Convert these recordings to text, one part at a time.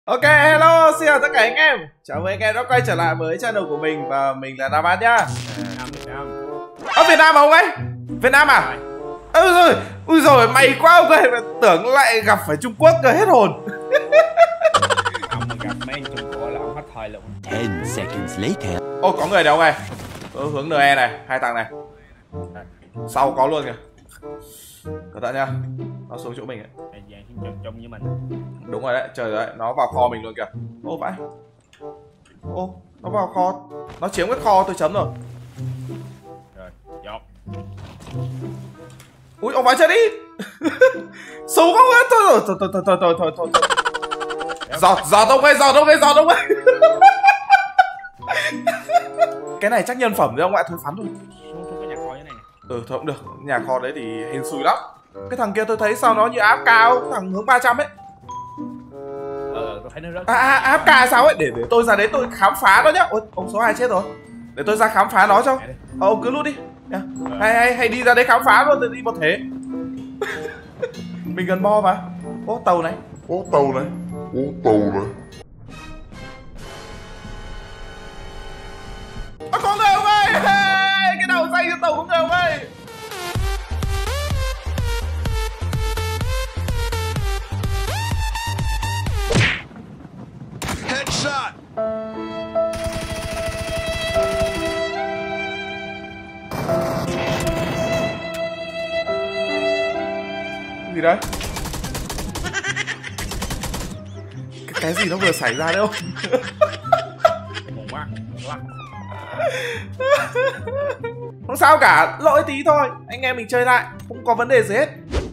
Ok, hello, xin chào tất cả anh em. Chào mừng anh em đã quay trở lại với channel của mình và mình là Nam An nhá. Việt Nam. Ở Việt Nam không ấy? Việt Nam à? Ui rồi, may quá ông ơi, tưởng lại gặp phải Trung Quốc rồi hết hồn. Ông mà gặp mấy anh Trung Quốc là ông hết thời luôn. 10 seconds later. Ô, có người đâu ông ơi? Hướng NE này, hai thằng này. Sau có luôn kìa. Cẩn thận nha. Nó xuống chỗ mình ấy. Vàng chung với mình. Đúng rồi đấy, trời đấy, nó vào kho mình luôn kìa. Ô vãi. Ô, nó vào kho. Nó chiếm cái kho tôi chấm rồi. Rồi, dọn. Ui, ông vãi chết đi. Súng không ấy, thôi. Giọt ông ơi. Cái này chắc nhân phẩm đấy ông ạ, thôi phán thôi. Xuống cái nhà kho như này nè. Thôi cũng được, nhà kho đấy thì hên xui lắm. Cái thằng kia tôi thấy sao nó như áp cao, thằng hướng 300 ấy. Tôi thấy nó rớt. Áp cao sao ấy, để tôi ra đấy tôi khám phá nó nhá. Ôi, ông số 2 chết rồi. Để tôi ra khám phá nó cho. Ông cứ lút đi. Hay đi ra đấy khám phá luôn, tôi đi một thế. Mình gần bo mà. Ô, tàu này. Có người ông ơi. Cái đầu xanh cái tàu có người ông ơi. Headshot. Gì đấy? Cái gì nó vừa xảy ra đấy không? Buồn quá. Không sao cả, lỗi tí thôi. Anh em mình chơi lại, không có vấn đề gì hết.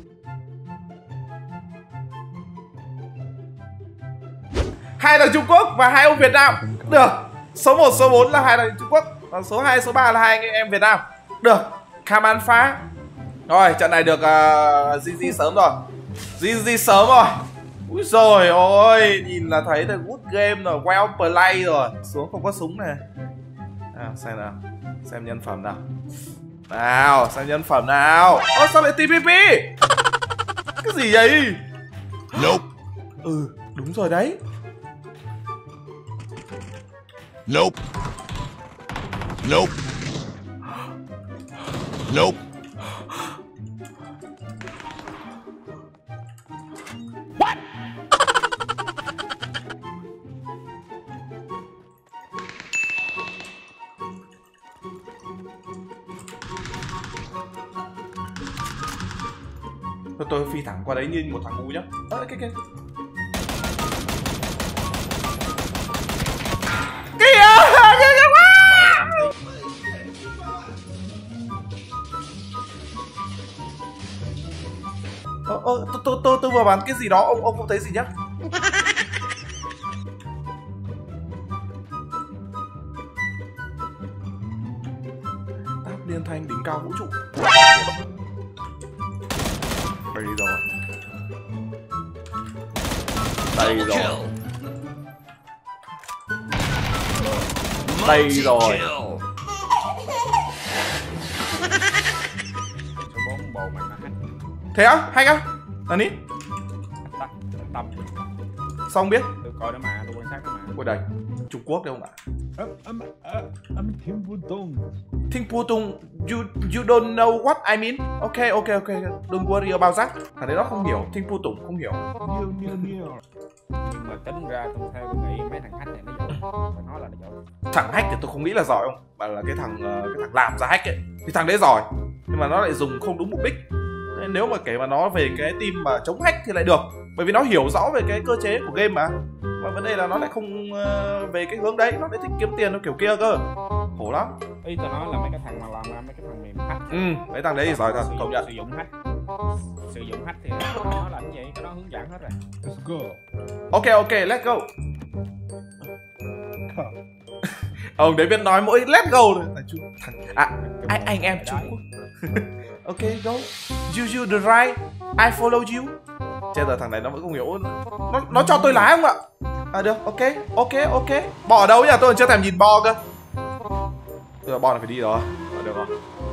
Hai thằng Trung Quốc và hai ông Việt Nam. Được. Số 1, số 4 là hai thằng Trung Quốc. Còn số 2, số 3 là hai anh em Việt Nam. Được. Cam ăn phá. Rồi, trận này được GG sớm rồi. GG sớm rồi. Úi rồi ôi, nhìn là thấy là good game rồi, well play rồi. Xuống không có súng này. Xem nào. Xem nhân phẩm nào. Nào, xem nhân phẩm nào. Ô, sao lại TPP? Cái gì vậy? Nope. Đúng rồi đấy. Nope. What? Tôi phi thẳng qua đấy như một thằng ngu nhá. Cái kìa. Tôi vừa bắn cái gì đó, ông không thấy gì nhá. Táp liên thanh đỉnh cao vũ trụ. Đây rồi. Số 4 bồ mày mà hack. Thế á? Hay á? Là ní? Tâm. Xong biết. Tôi coi nó mà, tôi quan sát nó mà. Ôi đây, Trung Quốc đấy không ạ? Thiên Putung. Thiên Putung, you don't know what I mean. Ok. Đừng worry about that. Thằng đấy nó không hiểu, Thiên Putung không hiểu. Nhưng mà tính ra tôi theo tôi nghĩ mấy thằng hack này nó giỏi. Phải nói là nó giỏi. Thằng hack thì tôi không nghĩ là giỏi không, mà là cái thằng làm ra hack ấy thì thằng đấy giỏi, nhưng mà nó lại dùng không đúng mục đích. Nên nếu mà kể mà nó về cái team mà chống hack thì lại được, bởi vì nó hiểu rõ về cái cơ chế của game mà vấn đề là nó lại không về cái hướng đấy, nó lại thích kiếm tiền nó kiểu kia cơ, khổ lắm. Ý tôi nói là mấy cái thằng mà làm ra mấy cái phần mềm hack. Mấy thằng đấy thì giỏi thật, công nhận. Sử dụng hack thì nó làm gì, cái đó hướng dẫn hết rồi. Let's go. Ok, let's go. Ông đấy biết nói mỗi let's go thôi. Anh em Trung Quốc. Ok, go. You the right, I follow you. Chết rồi, thằng này nó vẫn không hiểu. Nó cho tôi lái không ạ? Được, ok. Bò ở đâu nhỉ? Tôi còn chưa thèm nhìn bo cơ. Bo này phải đi rồi. Được rồi.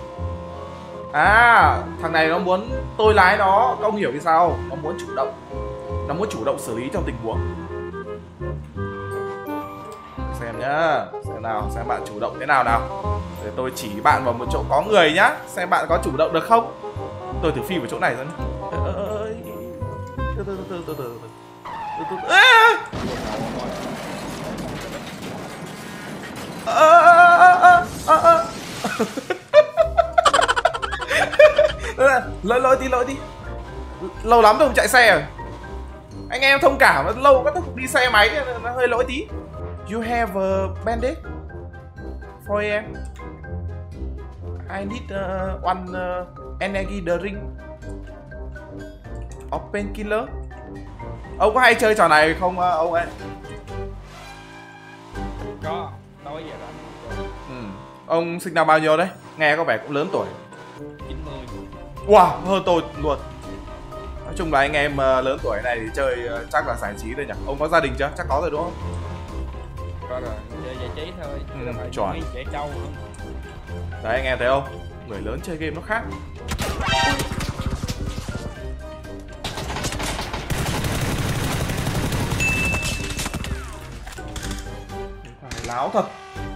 Thằng này nó muốn tôi lái nó, ông hiểu vì sao? Nó muốn chủ động xử lý trong tình huống. nhá. Xem nào, xem bạn chủ động thế nào nào. Để tôi chỉ bạn vào một chỗ có người nhá. Xem bạn có chủ động được không. Tôi thử phi vào chỗ này rồi. Từ. Lỗi tí. Lâu lắm tôi không chạy xe rồi. Anh em thông cảm, lâu các thức đi xe máy nó hơi lỗi tí. You have a bandit for em. I need one energy drink of painkiller. Ông có hay chơi trò này không ông ấy? Có, tối giờ đó. Ông sinh năm bao nhiêu đấy? Nghe có vẻ cũng lớn tuổi. 90. Wow, hơn tôi luôn. Nói chung là anh em lớn tuổi này thì chơi chắc là giải trí thôi nhỉ. Ông có gia đình chưa? Chắc có rồi đúng không? Có rồi, chơi giải trí thôi. Chuẩn. Trẻ trâu. Đấy anh em thấy không? Người lớn chơi game nó khác. Phải láo thật.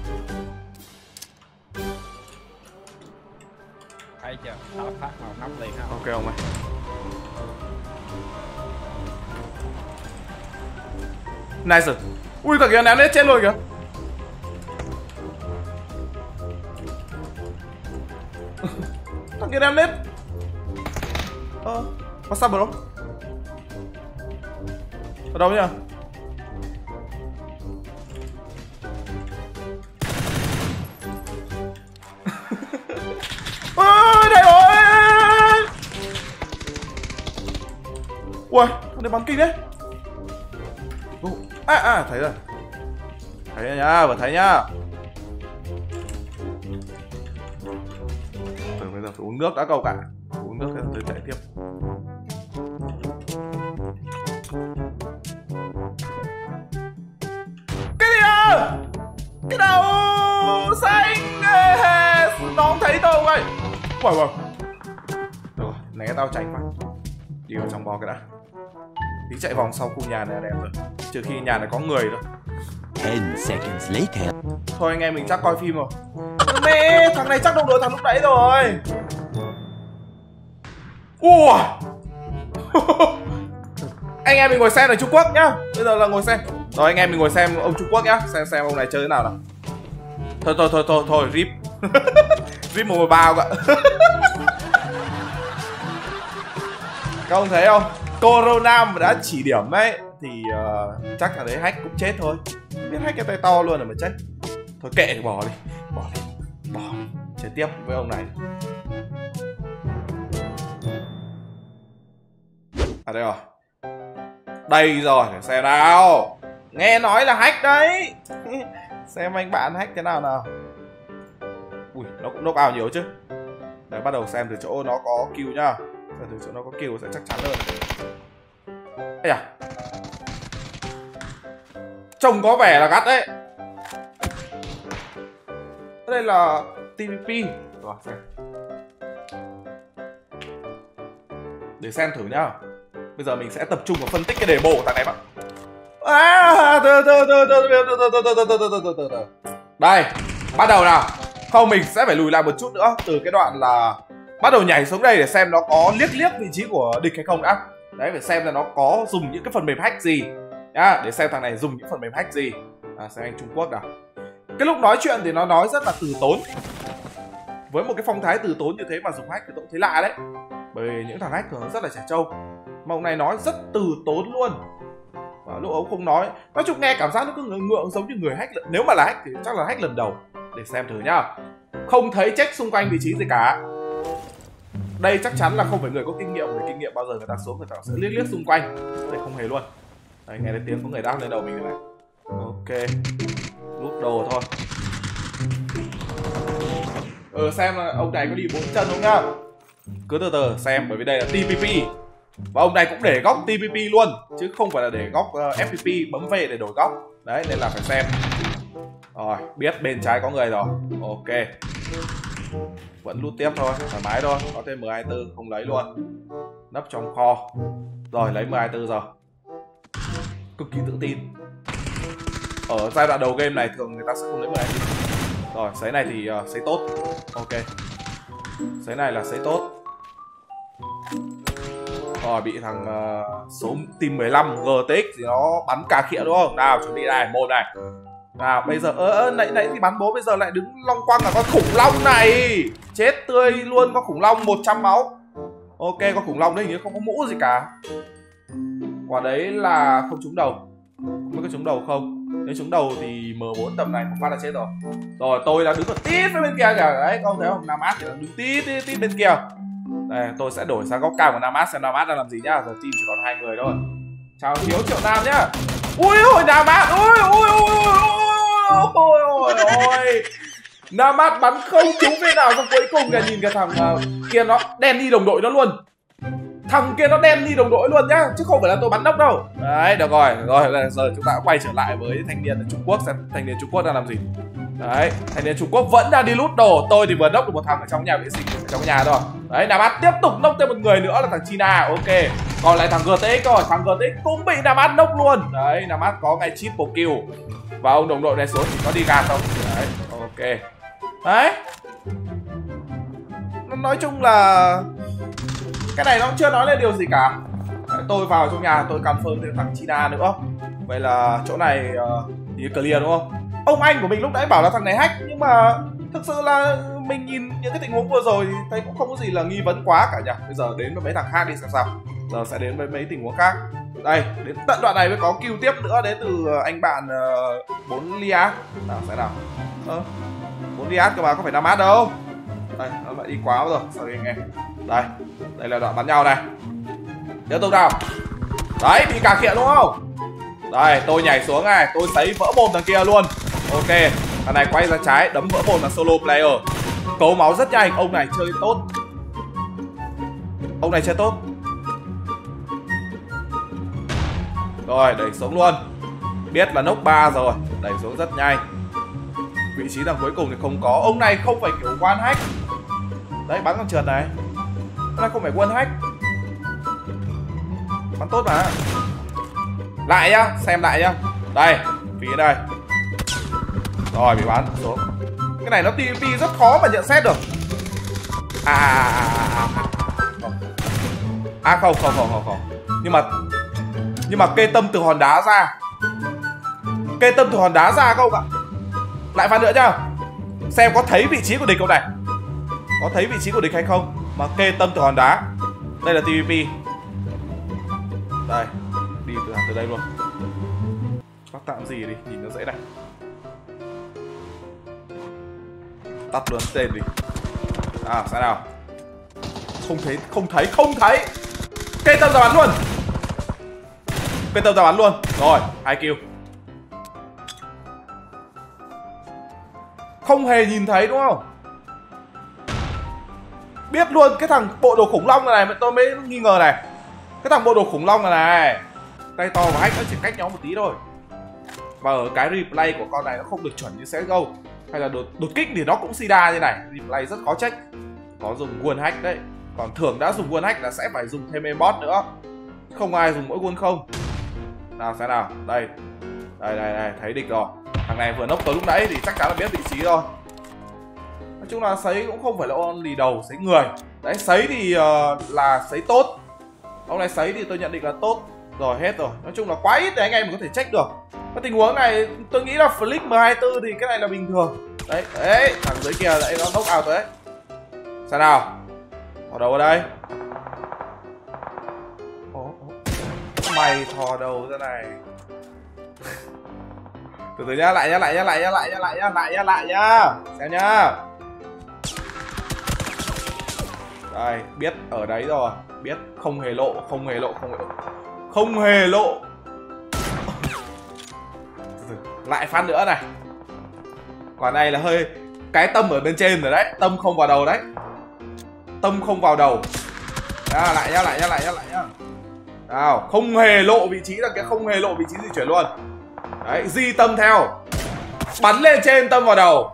Hay chưa? Tao phát vào nắp liền ha. Ok ông ơi. Nice. Ui thằng kia ném lên trên luôn kìa. Thằng kia ném lên. Có sao bro? Ở đâu nhỉ? Đây rồi. Ui, thằng này bắn kinh đấy. Thấy rồi. Thấy rồi nhá, vừa thấy nhá. Bây giờ phải uống nước đã cậu cả. Uống nước rồi tới chạy tiếp. Cái gì à? Cái đầu xanh. Nó không thấy tôi ơi. Wow. Được rồi, né tao tránh mà. Đi vào trong bò cái đã. Tí chạy vòng sau khu nhà này đẹp rồi. Trừ khi nhà này có người thôi. 10 seconds later. Thôi anh em mình chắc coi phim rồi. Mẹ, thằng này chắc đồng đội thằng lúc nãy rồi. Ủa. Anh em mình ngồi xem ở Trung Quốc nhá. Bây giờ là ngồi xem. Rồi anh em mình ngồi xem ông Trung Quốc nhá. Xem ông này chơi thế nào nào. Thôi rip. Rip 113 ạ. Các ông thấy không? Corona mà đã chỉ điểm ấy thì chắc là đấy hack cũng chết thôi. Không biết hack cái tay to luôn rồi mà chết. Thôi kệ, bỏ đi. Chơi tiếp với ông này. À đây rồi. Đây rồi, để xem nào. Nghe nói là hack đấy. Xem anh bạn hack thế nào nào. Ui, nó cũng knock out nhiều chứ. Đấy, bắt đầu xem từ chỗ nó có kill nhá. Từ chỗ nó có kill sẽ chắc chắn hơn. Ây da. Trông có vẻ là gắt đấy. Đây là TVP. Rồi, xem. Để xem thử nhá. Bây giờ mình sẽ tập trung vào phân tích cái đề bộ của thằng này bạn. Đây, bắt đầu nào. Không, mình sẽ phải lùi lại một chút nữa. Từ cái đoạn là bắt đầu nhảy xuống đây để xem nó có liếc vị trí của địch hay không đã. Đấy, phải xem là nó có dùng những cái phần mềm hack gì nhá. Để xem thằng này dùng những phần mềm hack gì. Xem anh Trung Quốc nào. Cái lúc nói chuyện thì nó nói rất là từ tốn. Với một cái phong thái từ tốn như thế mà dùng hack thì tôi cũng thấy lạ đấy. Bởi vì những thằng hack thường rất là trẻ trâu. Mà ông này nói rất từ tốn luôn. Và lúc ông không nói. Nói chung nghe cảm giác nó cứ ngượng giống như người hack. Nếu mà là hack thì chắc là hack lần đầu. Để xem thử nhá. Không thấy check xung quanh vị trí gì cả. Đây chắc chắn là không phải người có kinh nghiệm. Người kinh nghiệm bao giờ người ta xuống người ta sẽ liếc xung quanh. Đây không hề luôn. Đây nghe thấy tiếng có người đáp lên đầu mình rồi này. Ok. Lút đồ thôi. Xem là ông này có đi 4 chân không nhá. Cứ từ từ xem, bởi vì đây là TPP. Và ông này cũng để góc TPP luôn. Chứ không phải là để góc FPP. Bấm V để đổi góc. Đấy nên là phải xem. Rồi biết bên trái có người rồi. Ok. Vẫn lút tiếp thôi, thoải mái thôi. Có thêm M24 không lấy luôn. Nấp trong kho. Rồi lấy M24 rồi. Cực kỳ tự tin. ở giai đoạn đầu game này thường người ta sẽ không lấy M2. Rồi sấy này thì sấy tốt. Ok, sấy này là sấy tốt. Rồi bị thằng số team 15 GTX thì nó bắn cà khịa đúng không? Nào chuẩn bị này, một này. Nào bây giờ nãy thì bắn bố, bây giờ lại đứng long quăng là con khủng long này. Chết tươi luôn, con khủng long 100 máu. Ok, con khủng long đấy hình như không có mũ gì cả. Quả đấy là không trúng đầu. Không có trúng đầu không? Nếu trúng đầu thì M4 tầm này một phát là chết rồi. Rồi tôi đã đứng ở tít với bên kia kìa. Đấy, không thấy không? Nam Át thì đang đứng tít bên kia. Đây, tôi sẽ đổi sang góc cao của Nam Át xem Nam Át đang làm gì nhá. Giờ team chỉ còn 2 người thôi. Chào thiếu Triệu Nam nhá. Ui ôi Nam Át, ôi Nam Át bắn không trúng bên nào, xong cuối cùng là nhìn cái thằng kia nó đen đi đồng đội nó luôn. Thằng kia nó đen đi đồng đội luôn nhá, chứ không phải là tôi bắn nóc đâu. Đấy, được rồi, giờ chúng ta quay trở lại với thanh niên ở Trung Quốc xem thanh niên Trung Quốc đang làm gì. Đấy, thanh niên Trung Quốc vẫn đang đi lút đồ. Tôi thì vừa nốc được một thằng ở trong nhà vệ sinh, trong nhà rồi. Đấy, Nam Át tiếp tục nốc thêm một người nữa là thằng China. Ok, còn lại thằng GTX rồi, thằng GTX cũng bị Nam Át nốc luôn. Đấy, Nam Át có ngay triple kill. Và ông đồng đội này xuống thì có đi gạt không? Đấy, ok. Đấy, nói chung là cái này nó cũng chưa nói lên điều gì cả. Đấy, tôi vào trong nhà tôi confirm thêm thằng China nữa. Vậy là chỗ này thì clear đúng không? Ông anh của mình lúc nãy bảo là thằng này hack, nhưng mà thực sự là mình nhìn những cái tình huống vừa rồi thì thấy cũng không có gì là nghi vấn quá cả nhỉ. Bây giờ đến với mấy thằng khác đi xem sao. Giờ sẽ đến với mấy tình huống khác. Đây, đến tận đoạn này mới có kill tiếp nữa đến từ anh bạn 4 Liat. Nào sẽ nào. 4 Liat cơ mà, có phải Nam Át đâu. Đây, nó lại đi quá rồi. Sao đi anh em. Đây, đây là đoạn bắn nhau này. Tiếp tục nào. Đấy, bị cà khịa đúng không? Đây, tôi nhảy xuống này, tôi sấy vỡ mồm thằng kia luôn. Ok, thằng này quay ra trái, đấm vỡ mồm là solo player. Cấu máu rất nhanh, ông này chơi tốt. Ông này chơi tốt. Rồi, đẩy xuống luôn. Biết là nốc 3 rồi, đẩy xuống rất nhanh. Vị trí thằng cuối cùng thì không có. Ông này không phải kiểu one hack. Đấy, bắn con trượt này. Ông này không phải one hack. Bắn tốt mà. Lại nhá, xem lại nhá. Đây, phía đây. Rồi, bị bắn xuống. Cái này nó TP rất khó mà nhận xét được. Không. Nhưng mà kê tâm từ hòn đá ra. Kê tâm từ hòn đá ra không ạ? Lại phát nữa nhá. Xem có thấy vị trí của địch không này. Có thấy vị trí của địch hay không. Mà kê tâm từ hòn đá. Đây là TVP. Đây, đi từ đây luôn. Bắt tạm gì đi, nhìn nó dễ này. Tắt luôn tên đi. À, sao nào. Không thấy. Kê tâm ra bắn luôn. Kê tâm ra bắn luôn. Rồi, 2 kill. Không hề nhìn thấy đúng không? Biết luôn cái thằng bộ đồ khủng long này tôi mới nghi ngờ này. Cái thằng bộ đồ khủng long này tay to và hack nó chỉ cách nhau một tí thôi. Và ở cái replay của con này nó không được chuẩn như CSGO. Hay là đột kích thì nó cũng sida như này. Replay rất khó check. Có dùng quân hack đấy. Còn thường đã dùng quân hack là sẽ phải dùng thêm aimbot nữa. Không ai dùng mỗi quân không. Nào xem nào. Đây, thấy địch rồi. Thằng này vừa nốc tới lúc nãy thì chắc chắn là biết vị trí rồi. Nói chung là sấy cũng không phải là only đầu, sấy người. Đấy, sấy thì là sấy tốt. Ông này sấy thì tôi nhận định là tốt. Rồi, hết rồi. Nói chung là quá ít để anh em mình có thể check được. Cái tình huống này tôi nghĩ là flick M24 thì cái này là bình thường. Đấy, thằng dưới kia lại nó knock out đấy. Sao nào? Thò đầu ở đây. Mày thò đầu ra này. Từ từ nhá, lại nhá. Xem nhá. Đây, biết ở đấy rồi. Biết không hề lộ. Lại phát nữa này. Quả này là hơi cái tâm ở bên trên rồi đấy. Tâm không vào đầu đấy. Lại nhá. Nào, không hề lộ vị trí là cái không hề lộ vị trí di chuyển luôn. Đấy, di tâm theo. Bắn lên trên tâm vào đầu.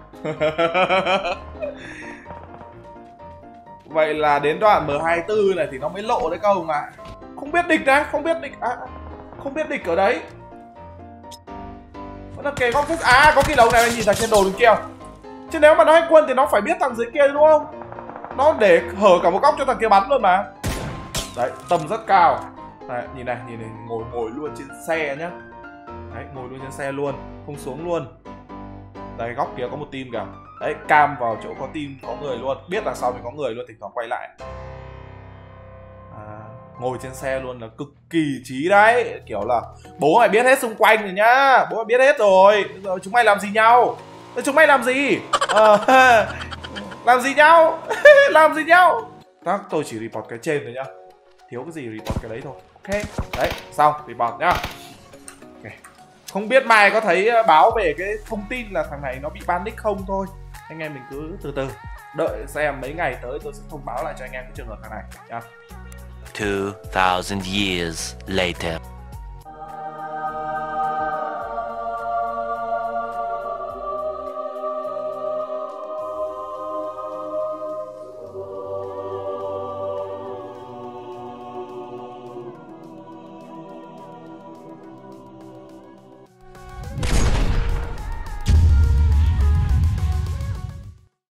Vậy là đến đoạn M24 này thì nó mới lộ đấy câu mà. Không biết địch đấy, không biết địch ở đấy. Nó kề góc rất... À, có cái lồng này nhìn thằng trên đồ đứng kia. Chứ nếu mà nó hack quân thì nó phải biết thằng dưới kia đúng không? Nó để hở cả một góc cho thằng kia bắn luôn mà. Đấy, tầm rất cao. Đấy, nhìn này, ngồi luôn trên xe nhá. Đấy, ngồi luôn trên xe luôn, không xuống luôn. Đấy, góc kia có một team kìa. Đấy, cam vào chỗ có team, có người luôn. Biết là sau thì có người luôn, thỉnh thoảng quay lại. Ngồi trên xe luôn là cực kỳ trí đấy. Kiểu là bố mày biết hết xung quanh rồi nhá. Bố mày biết hết rồi. Bây giờ chúng mày làm gì nhau? Chúng mày làm gì? Làm gì nhau? Làm gì nhau? Tôi chỉ report cái trên thôi nhá. Thiếu cái gì report cái đấy thôi. Ok. Đấy, xong, report nhá. Okay. Không biết mai có thấy báo về cái thông tin là thằng này nó bị ban nick không thôi. Anh em mình cứ từ từ đợi xem mấy ngày tới tôi sẽ thông báo lại cho anh em cái trường hợp thằng này nhá. 2,000 years later.